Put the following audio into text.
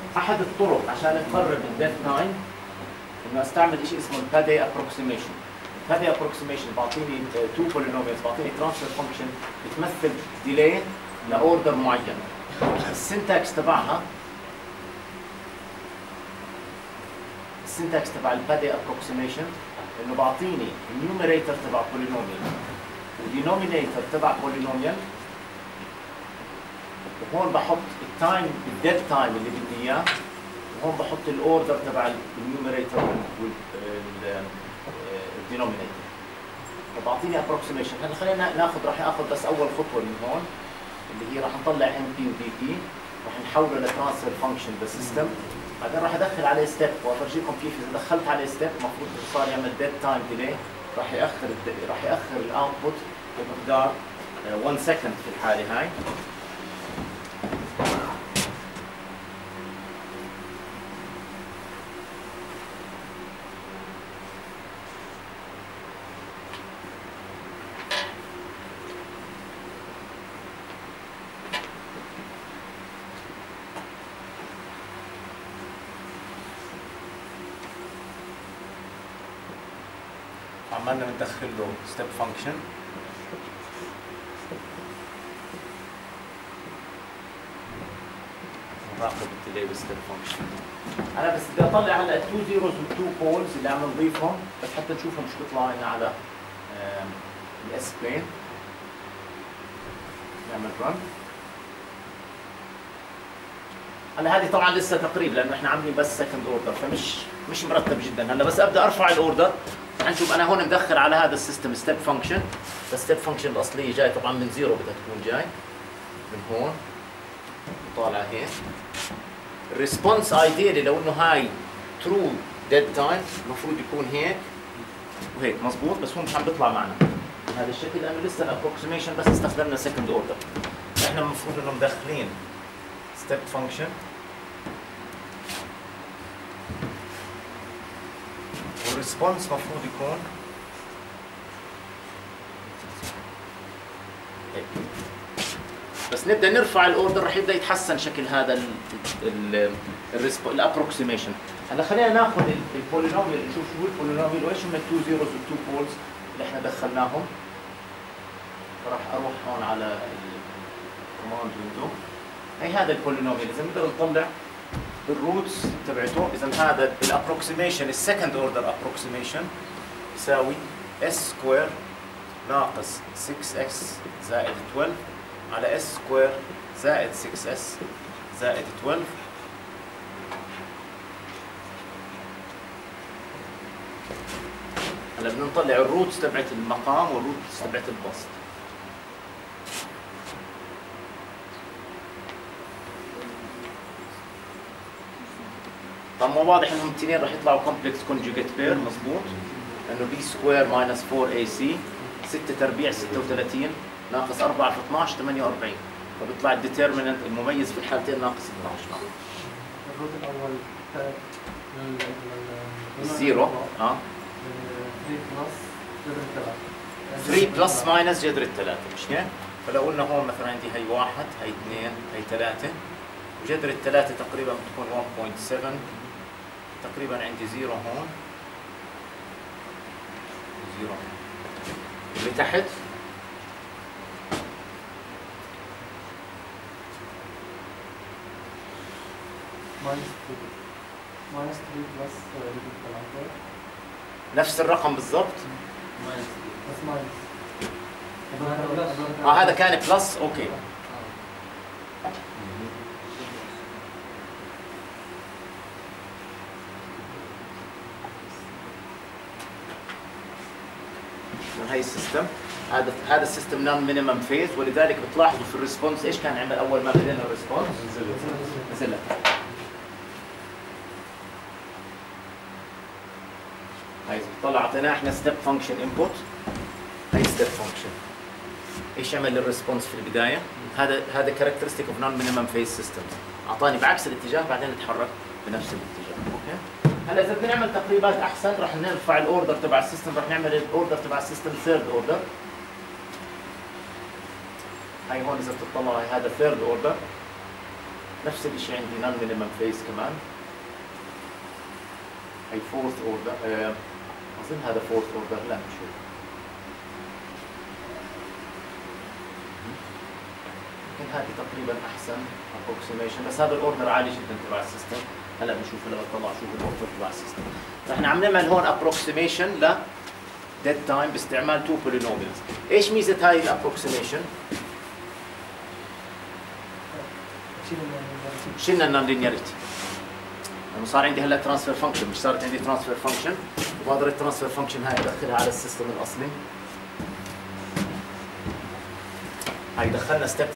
احد الطرق عشان نقرب الديد تايم انه استعمل شيء اسمه البادي ابروكسيميشن. البادي ابروكسيميشن بعطيني تو بولينوميالز، بعطيني ترانسفير فانكشن بتمثل ديلي لاوردر معين. السنتكس تبعها، السنتكس تبع البادي ابروكسيميشن انه بعطيني النيوميريتور تبع بولينوميال ودينومينيتور تبع بولينوميال، وهون بحط التايم الديد تايم اللي بدي اياه، وهون بحط الاوردر تبع النيوميريتور والدينومينيتور، فبعطيني ابروكسيميشن. هلا خلينا ناخذ، راح اخذ بس اول خطوه من هون اللي هي راح نطلع ام بي ودي بي، راح نحوله لترانسفير فانكشن بالسيستم، بعدين راح ادخل عليه ستيب وافرجيكم كيف اذا دخلت عليه ستيب المفروض صار يعمل ديد تايم ديلي، راح ياخر الاوتبوت بمقدار 1 سكند في الحاله هاي. عمالنا بندخل له ستيب فانكشن، نراقب الديلي بالستيب فانكشن. انا بس بدي اطلع هلا التو زيروز والتو بولز اللي عم نضيفهم بس حتى نشوفهم شو بيطلع لنا على الاس بلين. نعمل رن. هلا هذه طبعا لسه تقريب لانه احنا عاملين بس سكند اوردر فمش مرتب جدا. هلا بس ابدا ارفع الاوردر حنشوف. انا هون مدخل على هذا السيستم ستيب فانكشن، الستيب فانكشن الاصليه جاي طبعا من زيرو، بدها تكون جاي من هون وطالعه هيك. الريسبونس ايديالي لو انه هاي ترو ديد تايم المفروض يكون هيك وهيك مزبوط، بس هو مش عم بيطلع معنا بهذا الشكل لانه لسه الابروكسيميشن بس استخدمنا سكند اوردر. احنا المفروض انه مدخلين ستيب فانكشن والريسبونس مفروض يكون هيك. بس نبدا نرفع الاوردر رح يبدا يتحسن شكل هذا الابروكسيميشن. هلا خلينا ناخذ البولينوميال نشوف شو البولينوميال وايش هم التو زيروز والتو بولز اللي احنا دخلناهم. راح اروح هون على الكوماند ويندو. هي هذا البولينوميال اذا نقدر نطلع الروتس تبعته. اذا هذا الابروكسيميشن السكند اوردر ابروكسيميشن يساوي اس سكوير ناقص 6x زائد 12 على اس سكوير زائد 6s زائد 12 هلا بدنا نطلع الروتس تبعت المقام والروتس تبعت البسط. طبعا واضح انهم الاثنين راح يطلعوا كومبلكس كونجوجيت بير مضبوط، لانه بي سكوير ماينس 4 اي سي 6 تربيع 36 ناقص 4 في 12 48، فبيطلع الديترميننت المميز في الحالتين ناقص 12. الروت الاول الزيرو 3 بلس ماينس جذر الثلاثة مش هيك؟ فلو قلنا هون مثلا عندي هي 1 هي 2 هي 3 وجذر الثلاثة تقريبا بتكون 1.7 تقريبا عندي زيرو هون زيرو اللي تحت ماينس 3 بلس نفس الرقم بالضبط. بس ماينس هذا كان بلس اوكي. هاي السيستم هذا السيستم نون مينيمم فيز، ولذلك بتلاحظوا في الريسبونس ايش كان عمل اول ما بدينا الريسبونس؟ نزل. هاي طلع اعطيناه احنا ستيب فانكشن انبوت. هاي ستيب فانكشن ايش عمل الريسبونس في البدايه؟ هذا كاركترستيك اوف نون مينيمم فيز سيستمز، اعطاني بعكس الاتجاه بعدين اتحرك بنفس الاتجاه. اوكي. هلا اذا بدنا نعمل تقريبات احسن رح نرفع الاوردر تبع السيستم، رح نعمل الاوردر تبع السيستم ثيرد اوردر. هاي هون اذا بتطلعوا هذا ثيرد اوردر نفس الشيء عندي نون مينيمم فيس كمان. هي فورث اوردر، اظن هذا فورث اوردر، لا نشوف. يمكن هذه تقريبا احسن ابروكسيميشن، بس هذا الاوردر عالي جدا تبع السيستم. هلا بنشوف لما بطلع شو الاوردر تبع السيستم. فاحنا عم نعمل هون ابروكسيميشن ل ديد تايم باستعمال تو بولينوميالز. ايش ميزه هاي الابروكسيميشن؟ شلنا النون لينياريتي. لانه صار عندي هلا ترانسفير فانكشن، مش صارت عندي ترانسفير فانكشن، وبقدر الترانسفير فانكشن هاي ادخلها على السيستم الاصلي. هاي دخلنا ستيب